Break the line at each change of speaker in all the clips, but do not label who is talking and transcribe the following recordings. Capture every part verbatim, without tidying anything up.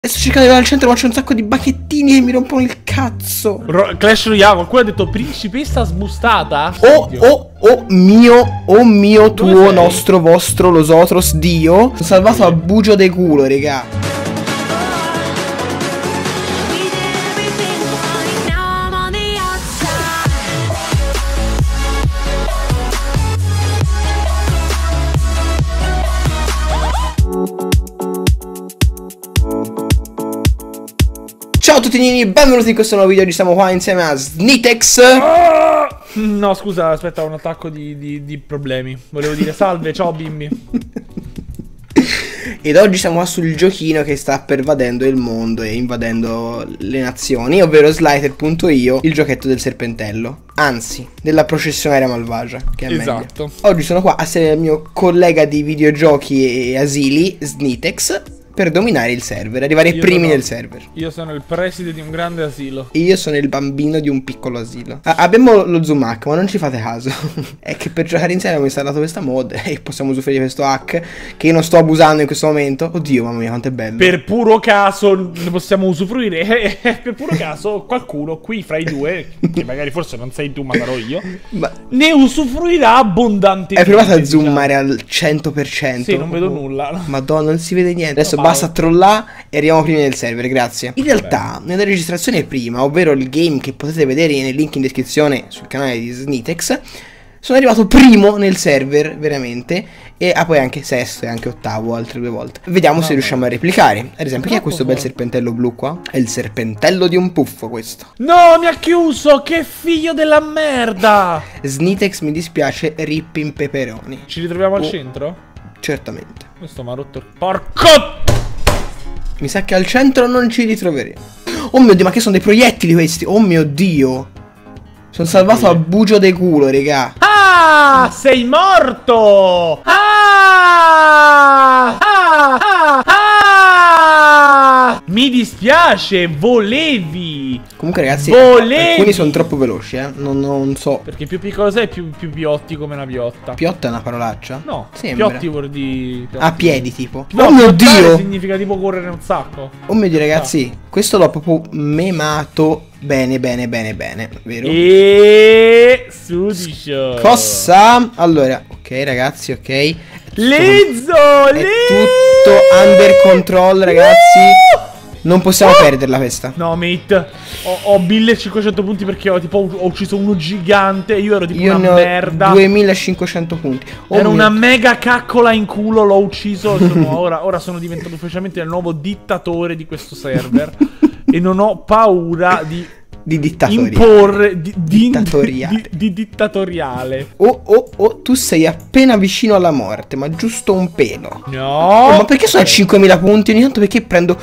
E sto cercando di arrivare al centro, ma c'è un sacco di bacchettini che mi rompono il cazzo.
Ro Clash Royale, qualcuno ha detto principessa sbustata?
Oh, oh, oh mio, oh mio, tuo, nostro, vostro, los otros, Dio. Sono salvato a bugio de culo, regà. Ciao a tutti nini, benvenuti in questo nuovo video. Oggi siamo qua insieme a Snitex.
Ah! No scusa, aspetta, un attacco di, di, di problemi. Volevo dire salve, ciao bimbi.
Ed oggi siamo qua sul giochino che sta pervadendo il mondo e invadendo le nazioni, ovvero Slider punto io, il giochetto del serpentello. Anzi, della processionaria malvagia, che è
esatto.
Meglio. Oggi sono qua assieme al mio collega di videogiochi e asili, Snitex, per dominare il server, arrivare
Io
primi
sono,
nel server.
Io sono il preside di un grande asilo.
Io sono il bambino di un piccolo asilo. Ah, abbiamo lo zoom hack, ma non ci fate caso. È che per giocare insieme abbiamo installato questa mod e possiamo usufruire di questo hack che io non sto abusando in questo momento. Oddio, mamma mia, quanto è bello.
Per puro caso ne possiamo usufruire. Per puro caso qualcuno qui fra i due, che magari forse non sei tu ma sarò io, ma ne usufruirà abbondantemente.
Hai provato a zoomare diciamo. Al cento per cento?
Sì, non vedo nulla.
Madonna, non si vede niente. Adesso basta trollare e arriviamo prima nel server, grazie. In realtà, beh, nella registrazione prima, ovvero il game che potete vedere nel link in descrizione sul canale di Snitex, sono arrivato primo nel server, veramente. E ah, poi anche sesto e anche ottavo altre due volte. Vediamo no, se riusciamo a replicare. Ad esempio, chi è questo bel serpentello blu qua? È il serpentello di un puffo questo.
No, mi ha chiuso, che figlio della merda.
Snitex, mi dispiace, rip in peperoni.
Ci ritroviamo al
oh,
centro?
Certamente.
Questo mi ha rotto il... Porco!
Mi sa che al centro non ci ritroveremo. Oh mio Dio, ma che sono dei proiettili questi? Oh mio Dio. Sono salvato a bugio de culo, regà.
Ah, sei morto! Ah! Ah! Ah! Ah! Mi dispiace, volevi.
Comunque ragazzi,
volevi.
Alcuni sono troppo veloci, eh. Non, non so.
Perché più piccolo sei, più, più piotti come una piotta.
Piotta è una parolaccia?
No,
sembra.
Piotti vuol dire...
A piedi tipo.
No,
oh mio Dio,
significa tipo correre un sacco.
Oh mio Dio ragazzi, ah. questo l'ho proprio memato bene bene bene bene, vero?
E Sudicio.
Cosa? Allora, ok ragazzi, ok.
Lizzo,
È
Lizzo.
tutto under control ragazzi. Non possiamo oh! perderla questa.
No mate, ho, ho millecinquecento punti perché ho tipo ho ucciso uno gigante. Io ero tipo
io
una
ne ho
merda.
duemilacinquecento punti. Oh
Era
mio...
una mega caccola in culo, l'ho ucciso. Sono, ora, ora sono diventato ufficialmente il nuovo dittatore di questo server. E non ho paura di
Di dittatoriale.
Imporre di, di,
dittatoriale.
Di, di, di dittatoriale.
Oh oh oh, tu sei appena vicino alla morte, ma giusto un pelo.
No.
Oh, ma perché sono a cinquemila punti? Ogni tanto perché prendo...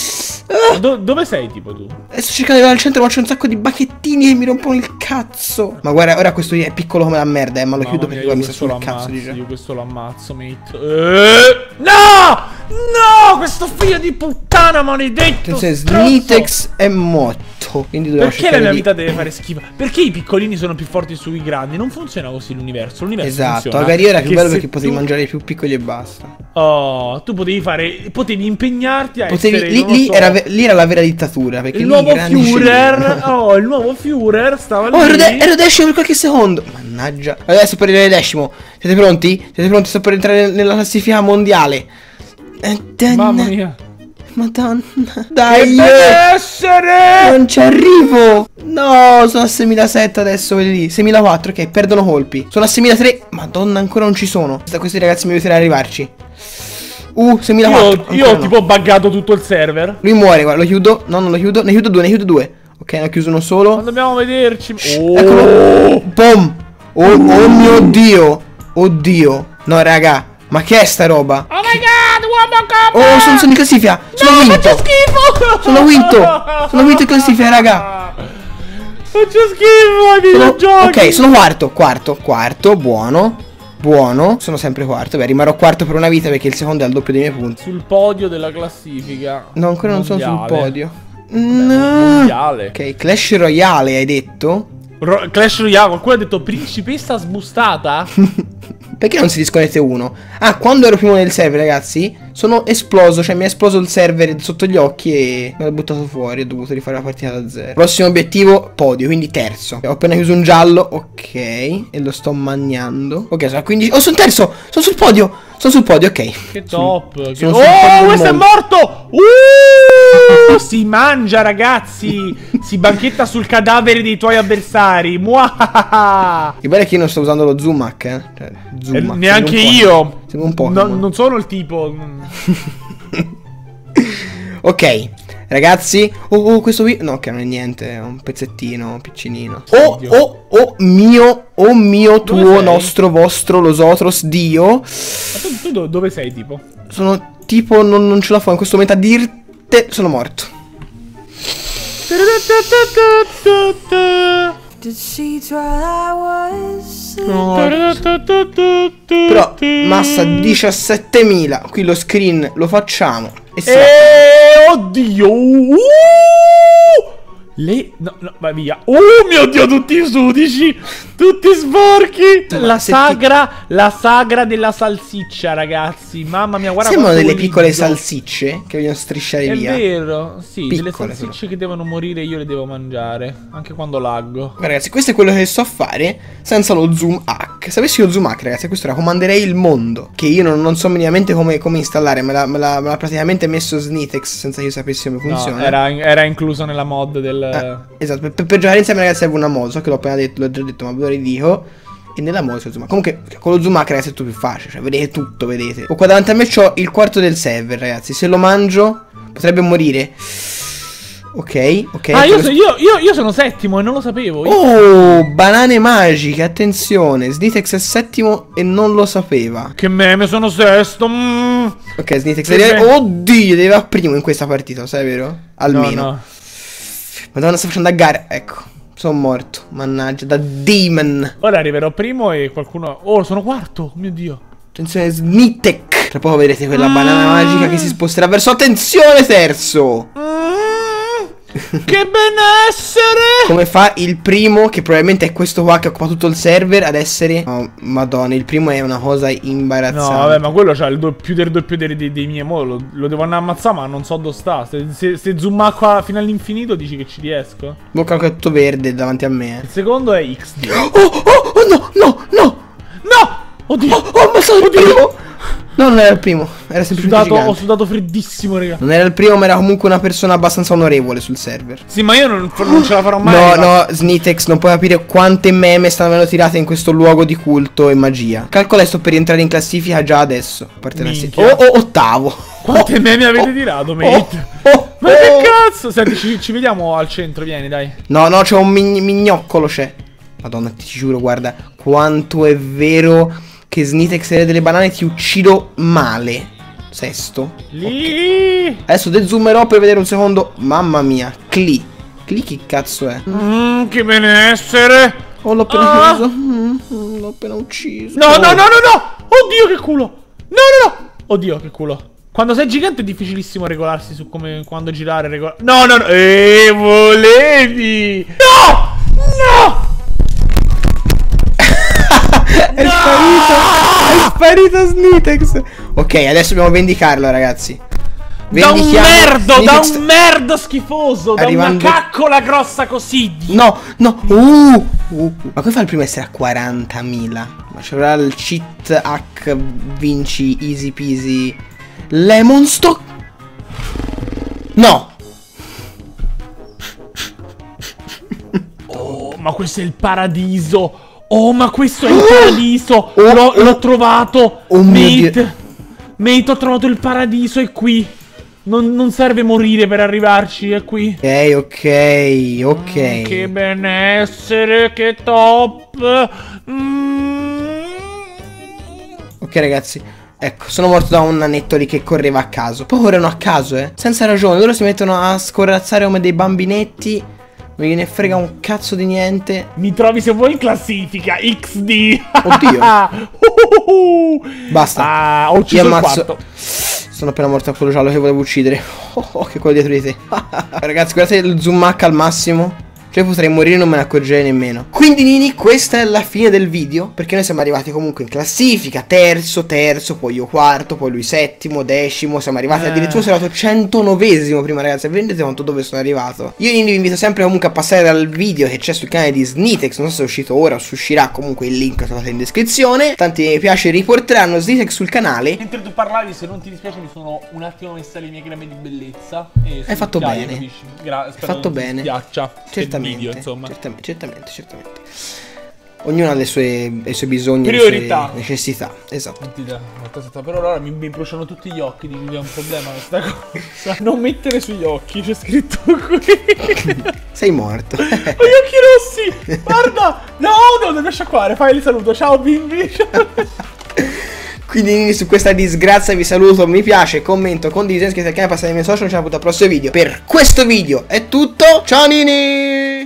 Ah. Do, dove sei tipo tu?
E sto cercando di arrivare al centro, ma c'è un sacco di bacchettini che mi rompono il cazzo. Ma guarda, ora questo è piccolo come la merda, eh, ma lo
Mamma
chiudo
mia,
perché poi mi sta sul
ammazzo,
cazzo, dice.
Io questo lo ammazzo, mate. Eh, no! No! Questo figlio di puttana maledetto!
Attenzione, Snitex è morto. Quindi
perché la mia
di...
vita deve fare schifo? Perché i piccolini sono più forti sui grandi? Non funziona così l'universo. L'universo
esatto,
funziona.
magari era più bello perché
tu...
potevi mangiare i più piccoli e basta.
Oh, tu potevi fare. Potevi impegnarti a
potevi,
essere.
Lì, lì,
so,
era, lì era la vera dittatura. Perché
il
lì
nuovo Führer. Oh, il nuovo Führer stava
oh,
lì.
ero decimo per qualche secondo. Mannaggia. Adesso per arrivare decimo. Siete pronti? Siete pronti? Sto per entrare nella classifica mondiale.
Mamma mia.
Madonna. Dai.
Che deve essere.
Non ci arrivo. No, sono a seimilasette adesso, vedi lì. seimilaquattro, ok, perdono colpi. Sono a seimilatré. Madonna, ancora non ci sono. Questi ragazzi mi aiuteranno ad arrivarci. Uh, seimilaquattro.
Io, io ho
no.
tipo buggato tutto il server.
Lui muore, guarda, lo chiudo. No, non lo chiudo. Ne chiudo due, ne chiudo due. Ok, ne ho chiuso uno solo.
Non dobbiamo vederci.
Oh. Eccolo. Pom. Oh, oh mio Dio. Oddio. No, raga. Ma che è sta roba?
Oh my god, uomo come?
Oh, sono, sono in classifica. Sono
no,
vinto.
faccio schifo.
Sono vinto. Sono vinto in classifica, raga.
Faccio schifo ai videogiochi.
Ok, sono quarto. Quarto, quarto, buono. Buono. Sono sempre quarto. Beh, rimarrò quarto per una vita perché il secondo è al doppio dei miei punti.
Sul podio della classifica.
No, ancora non
mondiale.
sono sul podio.
Vabbè,
no.
Mondiale.
Ok, Clash Royale hai detto?
Ro Clash Royale, qualcuno ha detto principessa sbustata?
Perché non si disconnette uno? Ah, quando ero primo nel server, ragazzi, sono esploso. Cioè mi è esploso il server sotto gli occhi e mi ha buttato fuori. Ho dovuto rifare la partita da zero. Prossimo obiettivo, podio, quindi terzo. Ho appena chiuso un giallo, ok. E lo sto mangiando. Ok, sono a quindici. Oh, sono terzo, sono sul podio. Sono sul podio, ok.
Che top.
Sono,
che...
sono
Oh, questo è morto. Uh, si mangia, ragazzi. Si banchetta sul cadavere dei tuoi avversari. Muah.
Che bello è che io non sto usando lo zoom hack, eh. Cioè, zoom
eh,
hack.
neanche io.
Sembra un po'.
No, non sono il tipo.
Ok, ragazzi. Oh, oh, questo qui. No, che non è niente. È un pezzettino piccinino. Oh, oh, oh mio. Oh mio,
Dove
tuo,
sei?
nostro, vostro, losotros, Dio.
Ma tu, tu dove sei, tipo?
Sono tipo. Non, non ce la fa in questo momento a dirte. Sono morto. No. Però massa diciassettemila. Qui lo screen lo facciamo. E si
Eh, oddio. Uh! Le... No, no, vai via. Oh mio Dio, tutti i sudici. Tutti sporchi. La sagra, la sagra della salsiccia, ragazzi. Mamma mia, guarda.
sembrano delle piccole salsicce che vogliono strisciare
È
via.
vero, sì, delle
Piccole,
salsicce
però.
che devono morire io le devo mangiare. Anche quando laggo.
Ragazzi, questo è quello che so fare senza lo zoom hack. Se avessi lo zoom hack, ragazzi, questo era comanderei il mondo. Che io non, non so minimamente come, come installare. Me l'ha me l'ha- me l'ha praticamente messo Snitex senza che io sapessi come funziona.
No, era, era incluso nella mod del...
Eh, esatto, per, per giocare insieme, ragazzi, serve una mod. So che l'ho appena detto, l'ho già detto, ma ve lo ridico. E nella mod c'è il zoom hack. Comunque, con lo zoom hack, ragazzi, è tutto più facile. Cioè, vedete tutto, vedete. O qua davanti a me c'ho il quarto del server, ragazzi. Se lo mangio, potrebbe morire. Ok, ok.
Ah, io, so- io, io, io sono settimo e non lo sapevo. Io-
Oh, banane magiche, attenzione. Snitex è settimo e non lo sapeva.
Che meme, sono sesto. Mm.
Ok, Snitex
Che
è...
be-
Oddio, deve va primo in questa partita, sai, vero? Almeno.
No, no.
Madonna, sta facendo a gara. Ecco, sono morto. Mannaggia, da demon.
Ora arriverò primo e qualcuno... Oh, sono quarto, oh mio Dio.
Attenzione, Snitex. Tra poco vedrete quella banana magica che si sposterà verso... Attenzione, terzo.
Mm, che benessere!
Come fa il primo, che probabilmente è questo qua che occupa tutto il server, ad essere... Oh, madonna, il primo è una cosa imbarazzante.
No, vabbè, ma quello c'ha il do- più del doppio dei, dei, dei miei. Mo lo, lo devo andare a ammazzare, ma non so dove sta. Se, se, se zooma qua fino all'infinito, dici che ci riesco?
Bocca che è tutto verde davanti a me.
Il secondo è X D.
Oh, oh, oh, no, no, no.
No! Oddio!
Oh, oh, ma sono il primo. No, non era il primo, era
Ho
semplicemente
sudato, ho
gigante.
sudato freddissimo, raga.
Non era il primo, ma era comunque una persona abbastanza onorevole sul server.
Sì, ma io non, non ce la farò mai.
No,
ma-
no, Snitex, non puoi capire quante meme stanno venendo tirate in questo luogo di culto e magia. Calcola, sto per rientrare in classifica già adesso. A parte la
Minchia.
Oh, oh, ottavo.
Quante
Oh,
meme avete
oh,
tirato,
oh,
mate?
oh,
Ma che
oh.
cazzo? Senti, ci, ci vediamo al centro, vieni, dai.
No, no, c'è un mign- mignoccolo, c'è. Madonna, ti giuro, guarda quanto è vero che Snitex e delle banane ti uccido male. Sesto.
Lì.
Adesso dezoomerò per vedere un secondo. Mamma mia. Cli. Cli che cazzo è?
Mmm, che benessere.
Oh, l'ho appena
Ah.
ucciso. Mm, mm, l'ho appena ucciso.
No, no, no, no, no. Oddio, che culo. No, no, no. Oddio, che culo. Quando sei gigante è difficilissimo regolarsi su come quando girare, regola... No, no, no. Eh, volevi. No! No!
È sparito. È sparito Snitex. Ok, adesso dobbiamo vendicarlo, ragazzi.
Da un
Vendichiamo
merdo, da
Snitex-
un merdo schifoso,
Arrivando-
da una caccola grossa così.
No, no. Uh, uh. Ma come fa il primo a essere a quarantamila? Ma ci avrà il cheat hack vinci easy peasy lemon stock? No.
Oh, ma questo è il paradiso. Oh, ma questo è il paradiso.
Oh,
L'ho
oh.
l'ho trovato.
Oh mio
Mate. Mate, ho trovato il paradiso, è qui. Non, non serve morire per arrivarci, è qui.
Ok, ok, ok.
Mm, che benessere, che top. Mm.
Ok, ragazzi. Ecco, sono morto da un nanetto lì che correva a caso. Poi corrono a caso, eh. Senza ragione. Loro si mettono a scorrazzare come dei bambinetti. Non gliene frega un cazzo di niente.
Mi trovi se vuoi in classifica X D.
Oddio.
Uhuhu.
Basta.
Ah, ho
Io
ucciso il
ammazzo.
quarto.
Sono appena morto a quello giallo che volevo uccidere. Oh, oh, che quello dietro di te. Ragazzi, guardate il zoom hack al massimo. Cioè potrei morire e non me ne accorgerei nemmeno. Quindi Nini, questa è la fine del video, perché noi siamo arrivati comunque in classifica, terzo, terzo, poi io quarto, poi lui settimo, decimo. Siamo arrivati eh. addirittura, sono arrivato centonovesimo prima, ragazzi. Vi rendete conto dove sono arrivato? Io Nini vi invito sempre comunque a passare dal video che c'è sul canale di Snitex. Non so se è uscito ora o se uscirà, comunque il link trovate in descrizione. Tanti mi piace riporteranno Snitex sul canale.
Mentre tu parlavi, se non ti dispiace, mi sono un attimo messa le mie creme di bellezza e
hai fatto bene.
Gra
hai fatto bene.
Piaccia.
Certamente,
video, insomma.
certamente, certamente, certamente. Ognuno ha le sue, i suoi bisogni,
priorità,
le sue necessità. Esatto.
Per ora mi, mi bruciano tutti gli occhi, di cui è un problema questa cosa. Non mettere sugli occhi, c'è scritto qui.
Sei morto.
Ho gli occhi rossi. Guarda. No, no, devo sciacquare. Fai il saluto. Ciao bimbi.
Quindi su questa disgrazia vi saluto, mi piace, commento, condivido, iscrivetevi al canale, passate ai miei social, ci vediamo al prossimo video. Per questo video è tutto, ciao Nini!